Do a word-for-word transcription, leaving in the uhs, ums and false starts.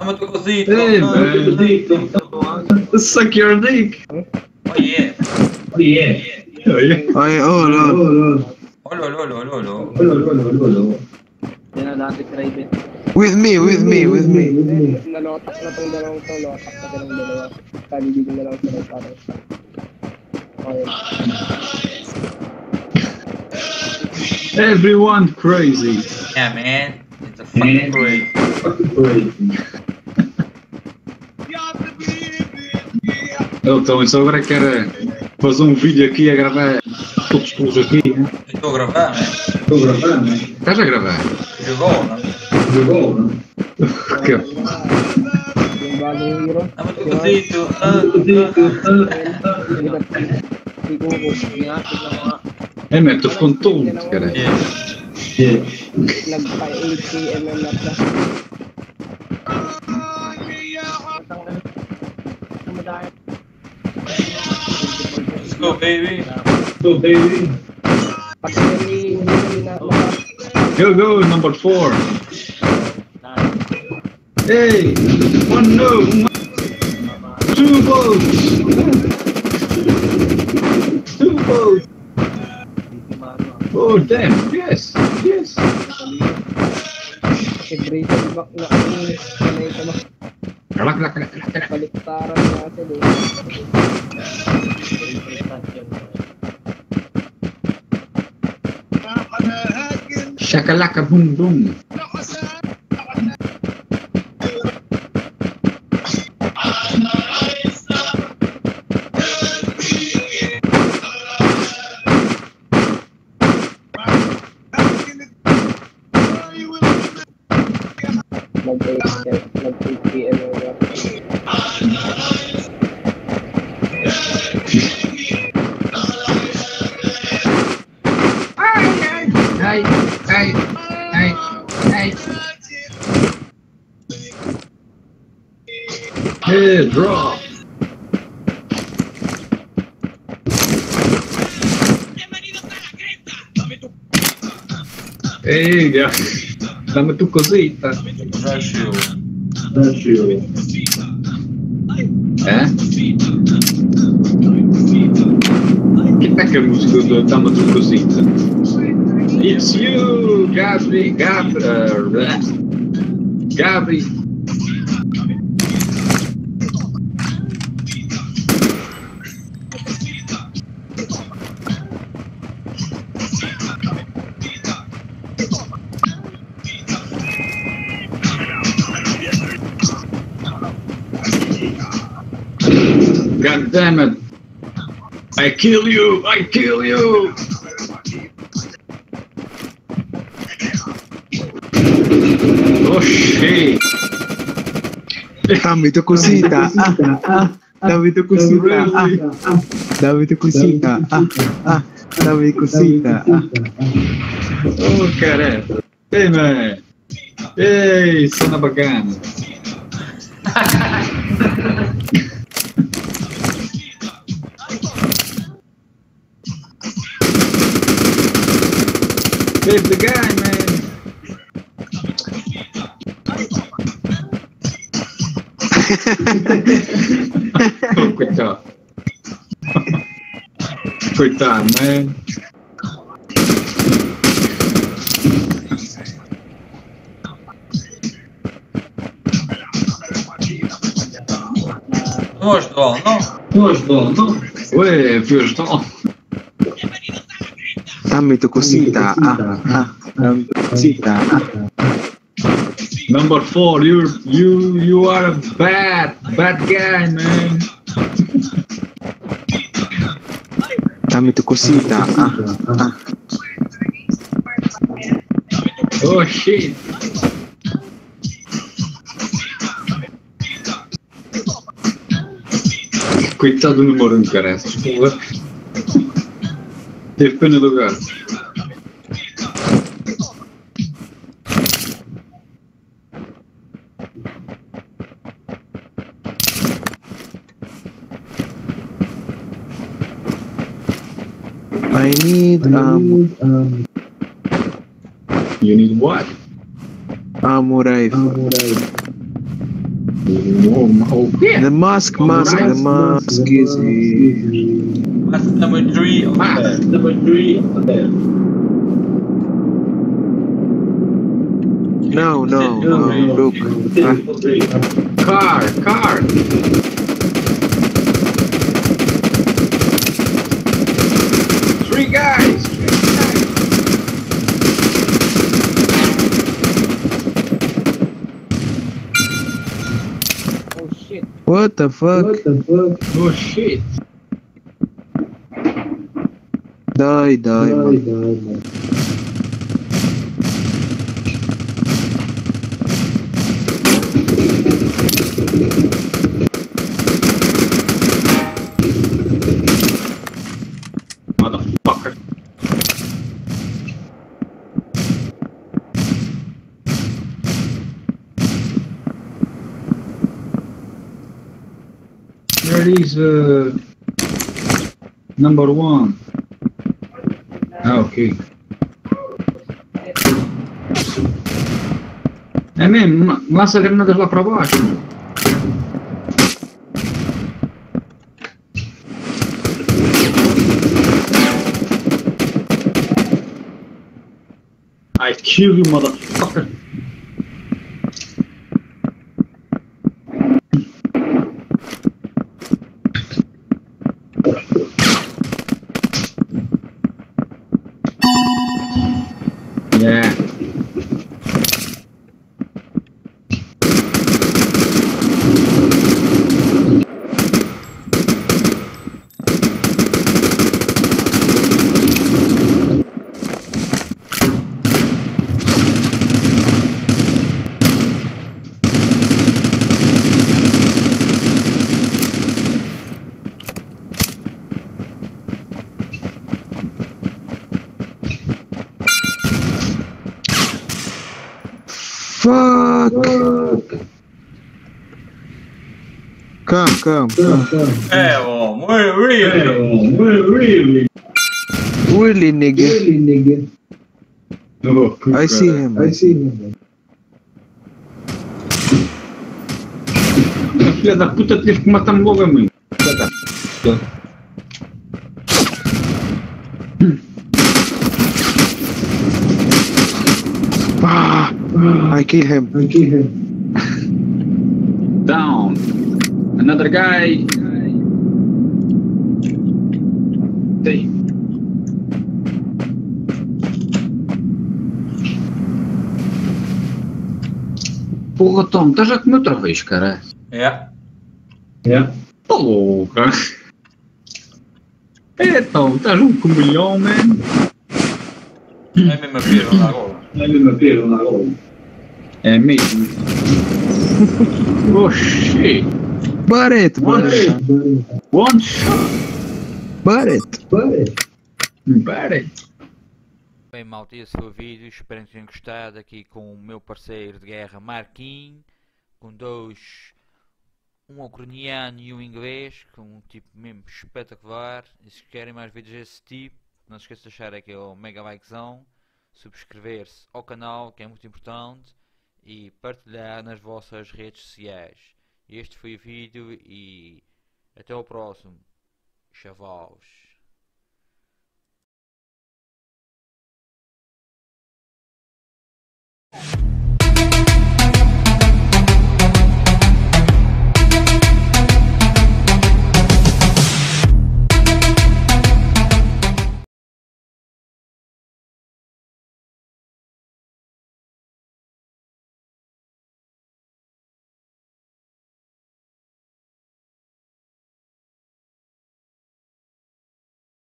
Dammi tu così. Hey man, suck your dick. Oh yeah. Oh yeah. Oh yeah. Ay, oh, lol. Oh lolo lolo lolo. Yan na dati private. With me, with me, with me. Nalotak na itong dalawang to, lotak na silang dalawa. Kalibigin na lang sila para. Okay. Everyone crazy. Yeah man. It's a fucking great. Eu estou só agora quero fazer um vídeo aqui a gravar todos os aqui. Estou a gravar, man. Estou a gravar, né? Estás a gravar? Jogou, não? Jogou, não? Que? Yung bagong hero. Dammi tu così. Hindi ko ko. Ingatid na mga. É, mas estou com tudo, cara. Yeah. Nagpa-eight K M na siya. Let's go baby. Go, baby. Pati hindi kami na Go, go, number four. Hey, one no, two votes. Two votes. Oh, damn, yes, yes. Vibration back na kami. Sanay ka ba? Kalak, kalak, kalak, kalak. Baliktaran natin eh. Shakalaka boom boom. Nag-eight K M na. Hey, hey, hey, hey. Hey, drop. Hey, ya. Dame tu cosita. Rush you. Rush you. Eh? Che è musica do Dame tu cosita? It's you, Gabri, Gabri, uh, Gabri. God damn it! I kill you! I kill you! Oh shit! Dami tu cosita. Ah, ah. Dami tu cosita. Ah, ah. Dami tu cosita. Ah, ah. Dami cosita. Ah. Oh caramba! Ei man! Ei, sono bacana! Save the guy, man! Oh, coitado. Coitado, man. Ну что, ну? Ну что, ну? Ué, Fiostão. Dami tu cosita. Ah, ah. Dami tu cosita. Ah. Number four, you you you are a bad bad guy, man. Dami tu cosita. Ah, ah. Oh shit. Coitado do Morango, cara. Teve pena do lugar. I need um You need what? ammo rifle. O, o quê? The mask, mask, the mask is here. That's number three on Ah, there. number three. No, no, no, look. Ah, Car, car. Three guys. Oh shit. what the fuck? Oh shit. Die, die, man. Motherfucker. There is uh, number one. Ah, ok. É mesmo, ma- lança granadas lá para baixo. I kill you, motherfucker. Yeah. Fuck! Come, come, come. É, bom, really. Really? Really, nigga. Oh, I see him. I see him. Filha da puta, teve que matar-me logo a mim. Filha da puta. Ah, I kill him. I kill him. Down. Another guy. Tem. Porra, Tom, estás a comer outra vez, cara? É. É. Porra. É, Tom, estás um comilhão, man. É mesmo a pira na gola. É mesmo pelo na gola. É mesmo. Oh, shit. Butt it, butt it. One shot. Butt it. Butt it. Bem, malta, esse foi o vídeo, espero que tenham gostado, aqui com o meu parceiro de guerra Marquinhos, com dois, um ucraniano e um inglês, com um tipo mesmo espetacular. E se querem mais vídeos desse tipo, não se esqueçam de deixar aqui o mega likezão, subscrever-se ao canal, que é muito importante, e partilhar nas vossas redes sociais. Este foi o vídeo e até o próximo, chavalos. You